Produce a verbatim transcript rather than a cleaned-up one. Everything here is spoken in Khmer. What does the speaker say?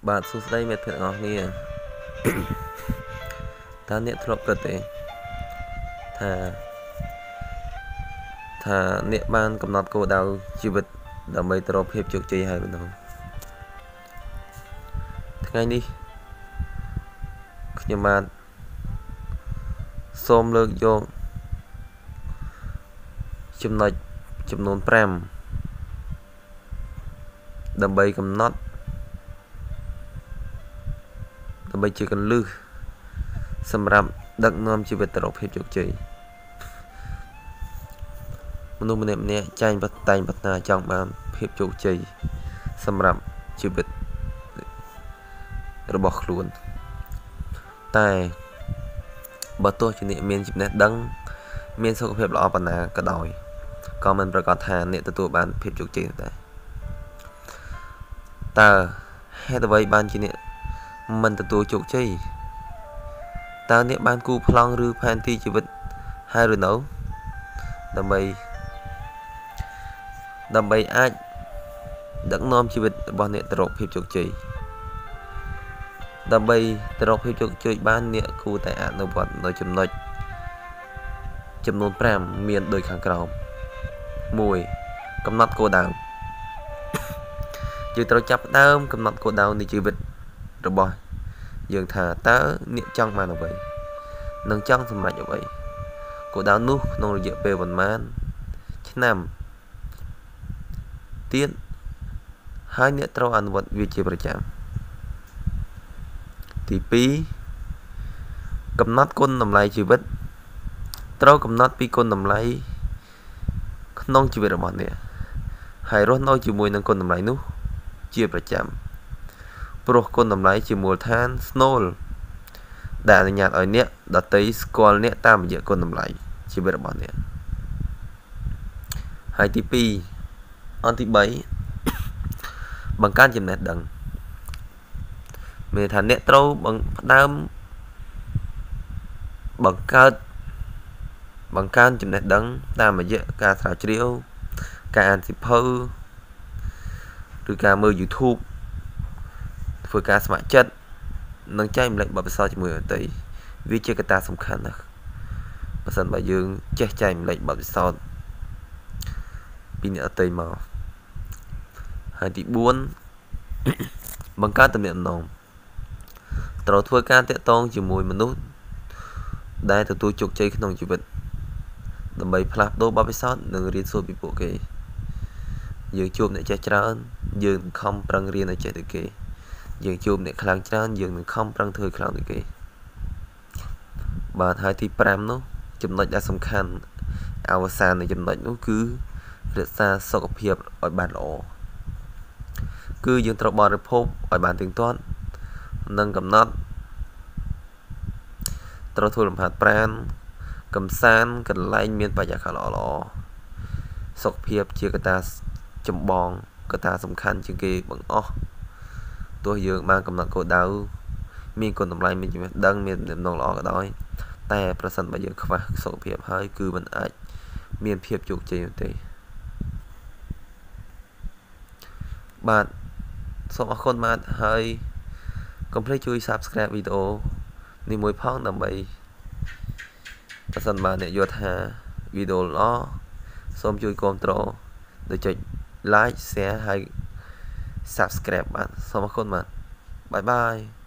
បាទសួស្តីមិត្តភក្តិទាំងអស់គ្នាតើអ្នកធ្លាប់គិតទេថាថាអ្នកបានកំណត់គោលដៅជីវិតដើម្បីទៅរកភាពជោគជ័យហើយម្ដងថ្ងៃនេះខ្ញុំបាទសូមលើកយកចំណុចចំនួនប្រាំដើម្បីកំណត់ដើម្បីជាកលឹះសម្រាប់ដឹកនាំជីវិតទៅរកភាពជោគជ័យមនុស្សម្នាក់ម្នាក់ចែងបតែងប្រាថ្នាចង់បានភាពជោគជ័យសម្រាប់ជីវិតរបស់ខ្លួនតែបើទោះជាអ្នកមានចំណេះដឹងមានសុខភាពល្អប៉ុណ្ណាក៏ដោយក៏មិនប្រកាសថាអ្នកទទួលបានភាពជោគជ័យដែរតើហេតុអ្វីបានជាអ្នកមិនទទួលជោគជ័យតើអ្នកបានគូប្លង់ឬផែនទីជីវិតហើយឬនៅដើម្បីដើម្បីអាចដឹកនាំជីវិតរបស់អ្នកទៅរកភាពជោគជ័យដើម្បីទៅរកភាពជោគជ័យបានអ្នកគួរតែអនុវត្តនៅចំណុចចំនួនប្រាំមានដូចខាងក្រោមមួយកំណត់គោលដៅយើងត្រូវចាប់ផ្ដើមកំណត់គោលដៅនៃជីវិតរបស់យើងថាតើអ្នកចង់បានអ្វីនិងចង់សម្រេចអ្វីគោលដៅនោះក្នុងរយៈពេលប៉ុន្មានឆ្នាំទៀតហើយអ្នកត្រូវអនុវត្តវាជាប្រចាំទីពីរកំណត់គុណតម្លៃជីវិតត្រូវកំណត់ពីគុណតម្លៃក្នុងជីវិតរបស់អ្នកហើយរស់នៅជាមួយនឹងគុណតម្លៃនោះជាប្រចាំព្រោះគុណតម្លៃជាមូលដ្ឋានស្នូលដែលអនុញ្ញាតឲ្យអ្នកដទៃស្គាល់អ្នកតាមរយៈគុណតម្លៃជីវិតរបស់អ្នកហើយទីពីរអនទីបីបង្កើនចំណេះដឹងមានថាអ្នកត្រូវផ្ដើមបង្កើតបង្កើនចំណេះដឹងតាមរយៈការស្រាវជ្រាវការអានសៀវភៅឬការមើល YouTube ធ្វើការស្ម័គ្រចិត្តនិងចែកម្លែកបទពិសោធន៍ជាមួយអតីតវាជាកត្តាសំខាន់ណាស់បើសិនបើយើងចេះចែកម្លែកបទពិសោធន៍ពីអ្នកអតីតមកហើយទីបួនបង្កើតទំនាក់ទំនងត្រូវធ្វើការតាក់ទងជាមួយមនុស្សដែលទទួលជោគជ័យក្នុងជីវិតដើម្បីផ្លាស់ប្ដូរបទពិសោធន៍និងរៀនសូត្រពីពួកគេយើងជួបអ្នកចេះច្រើនយើងនឹងខំប្រឹងរៀនឲ្យចេះដូចគេយើងជួបអ្នកខ្លាំងច្រើនយើងនឹងខំប្រឹងធ្វើខ្លាំងដូចគេបាទហើយទីប្រាំនោះចំណុចដែលសំខាន់អវសាននៃចំណុចនោះគឺរក្សាសុខភាពឲ្យបានល្អគឺយើងត្រូវបរិភោគឲ្យបានទៀងទាត់និងកំណត់ត្រូវធ្វើលំហាត់ប្រាណកំសាន្តកន្លែងមានបរិយាកាសល្អល្អសុខភាពជាកត្តាចម្បងកត្តាសំខាន់ជាងគេបង្អស់ទោះយើងបានកំណត់គោលដៅមានគុណតម្លៃមានចំណេះដឹងមានដំណងល្អក៏ដោយតែប្រសិនបើយើងខ្វះសុខភាពហើយគឺមិនអាចមានភាពជោគជ័យទេបាទសូមអរគុណបាទហើយកុំភ្លេចជួយ Subscribe វីដេអូនេះមួយផងដើម្បីប្រសិនបើអ្នកយល់ថាវីដេអូល្អសូមជួយគាំទ្រដោយចុច Like Share ហើយ Subscribe បាទសូមអរគុណបាទបាយបាយ